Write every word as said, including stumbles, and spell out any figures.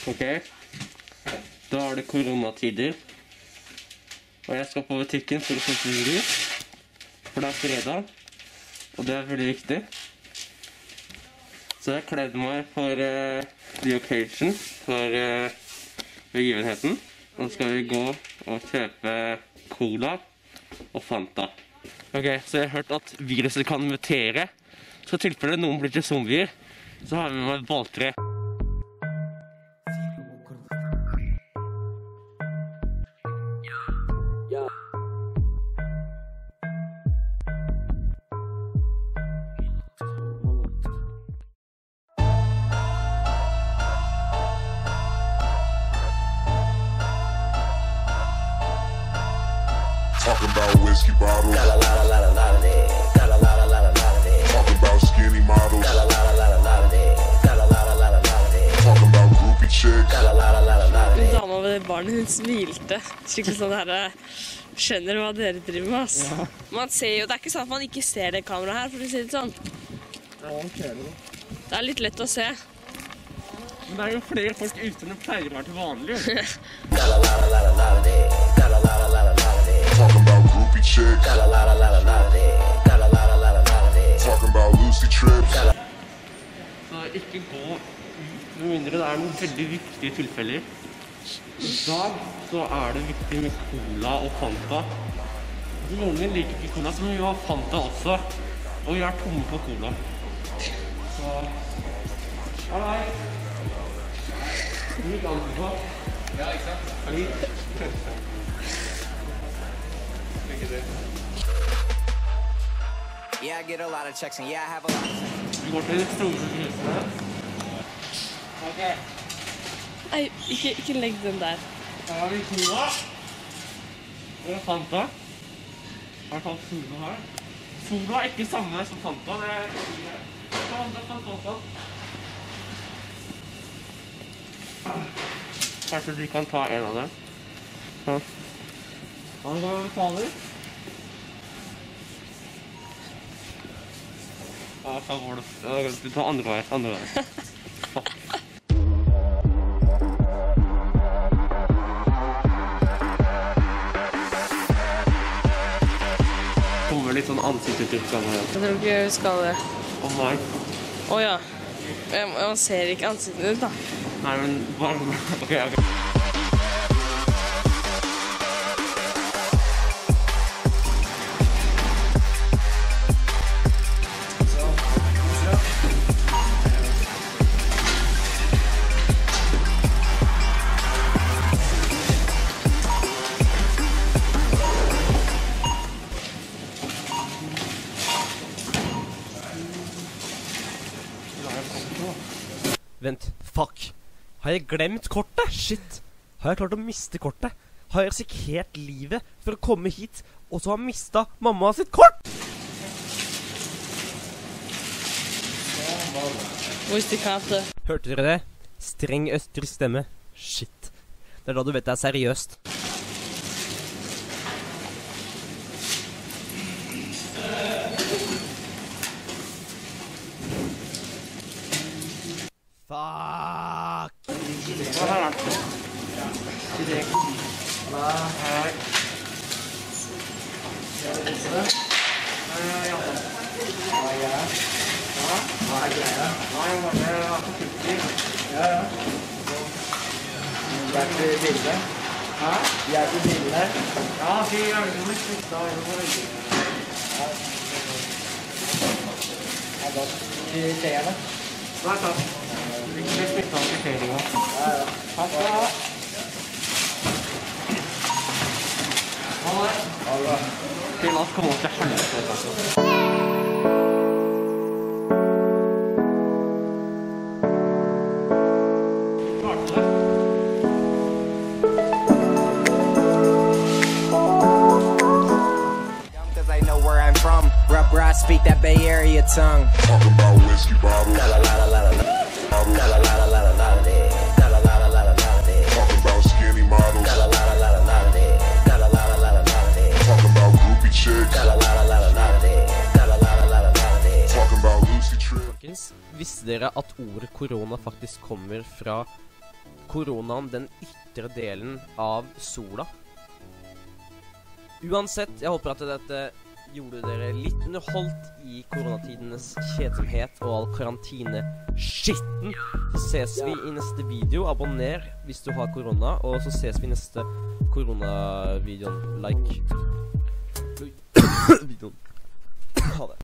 Ok, da er det koronatider. Og jeg skal på butikken for å kjøpe brus. For det er fredag. Og det er veldig viktig. Så jeg kledde meg for uh, the occasion, for uh, begivenheten. Nå skal vi gå og kjøpe cola og Fanta. Ok, så jeg har hørt at viruset kan mutere. Så i tilfelle noen blir til zombier, så har vi med meg et balltre. Talking about whiskey bottles. Got a lot, a lot, a lot of it. Got a lot, a lot, a lot of it. Talking about skinny models. Got a lot, a lot, a lot of it. Got a lot, a lot, a lot of it. Talking about groupie chicks. Got a lot, a lot, a lot of it. Dama med det barnet, hun smilte. Skikkelig sånn her, skjønner hva dere driver med, ass. Ja. Man ser jo, det er ikke sånn at man ikke ser det kameraet her, for å si det sånn. Ja, man ser det da. Det er litt lett å se. Men det er jo flere folk ute enn det pleier å være til vanlig. Got a lot, a lot, a lot of it. Got a lot, a lot, a lot of it. Talking about groupie chicks. Got a lot, a lot, a lot of it. Got a lot, a lot, a lot of it. Talking about Lucy trips. Så ikke gå ut, med mindre det er noen veldig viktige tilfeller. I dag så er det viktig med cola og Fanta. Noen min liker ikke cola, så vi har Fanta også. Og vi er tomme på cola. Så... Hei! Litt annet på. Ja, ikke sant? Litt. Lykke til. Yeah, I get a lot of checks and yeah, I have a lot of checks. Vi går til det store huset. Ok. Nei, ikke, ikke legg den der. Her har vi cola. Og Fanta. Her har vi Sola her. Sola er ikke samme som Fanta. Det er Fanta, Fanta, Fanta. Kanskje de kan ta en av dem. Ja. Han går og betaler. Ja, så går det. Ja, du tar andre vei, andre vei. Kommer litt sånn ansiktsuttrykk sammen. Jeg tror ikke vi skal det. Å nei. Åja, jeg, jeg ser ikke ansiktet ditt da. Nei, men bare... Ok, ok. Vent, fuck. Har jeg glemt kortet? Shit. Har jeg klart å miste kortet? Har jeg risikert livet for å komme hit, og så har jeg mistet mamma sitt kort? Mustikate. Hørte dere det? Streng østersk stemme. Shit. Det er da du vet det er seriøst. Fuck! Hva er det? Til deg. Hva? Hei. Skal du vise det? Ja. Hva er greia? Hva? Hva er greia? Nei, jeg må bare ha på kutter. Ja, ja. Hjelp til bildet. Hæ? Hjelp til bildet. Ja, fy hjelp. Du må slutte. Du må velge. Ja. Ja, godt. Til tegerne. Nei, takk. Vi skal smitte av kvitteringen. Ja, ja. Takk skal du ha. Ha det. Ha det. Til oss kommer til helvete, altså. Where I speak that Bay Area tongue. Talking about whiskey bottles. Got a lot, a lot, a lot. Got a lot, a lot, a lot of it. Got a lot, a lot, a lot of it. Talking about skinny models. Got a lot, a lot, a lot of it. Got a lot, a lot, a lot of it. Talking about groupie chicks. Got a lot, a lot, a lot of it. Got a lot, a lot, a lot of it. Talking about Lucy trips. Folkens, visste dere at ordet korona faktisk kommer fra koronaen den ytre delen av sola. Uansett, jeg håper at dette gjorde dere litt underholdt i koronatidenes kjedsomhet og all karantine-skitten. Så ses vi i neste video. Abonner hvis du har korona, og så ses vi i neste koronavideoen. Like videoen. Ha det.